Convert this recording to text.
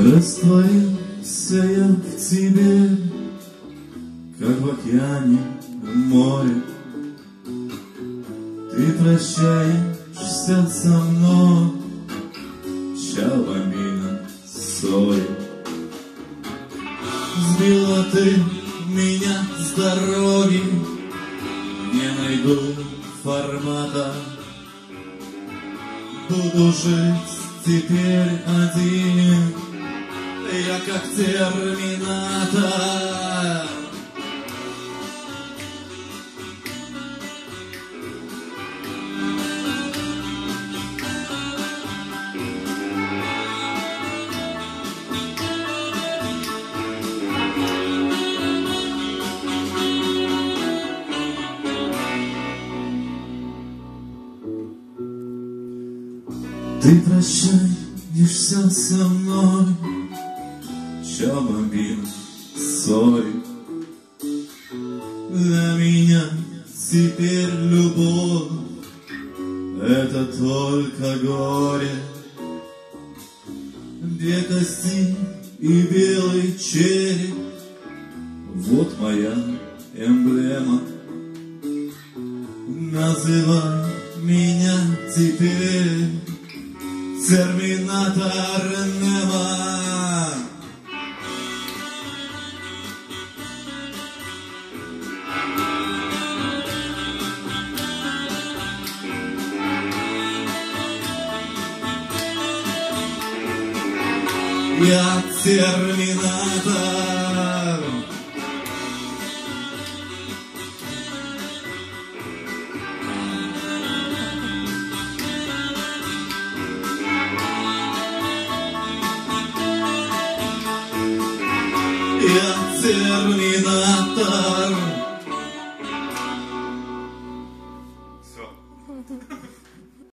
Растворился я в тебе, как в океане, в море. Ты прощаешься со мной, Ciao bambina, сори. Сбила ты меня с дороги, не найду формата. Буду жить теперь один, я как терминатор. Ты прощаешься со мной, Ciao bambina, сори. Для меня теперь любовь — это только горе. Две кости и белый череп — вот моя эмблема. Называй меня теперь терминатор Немо. Я терминатор. Я терминатор.